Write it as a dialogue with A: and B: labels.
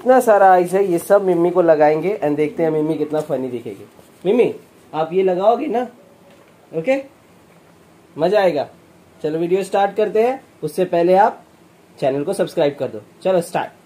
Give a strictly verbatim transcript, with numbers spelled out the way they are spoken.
A: जितना सारा आइस है ये सब मिम्मी को लगाएंगे एंड देखते हैं मिम्मी कितना फनी दिखेगी। मिम्मी आप ये लगाओगे ना? ओके, मजा आएगा। चलो वीडियो स्टार्ट करते हैं, उससे पहले आप चैनल को सब्सक्राइब कर दो। चलो स्टार्ट।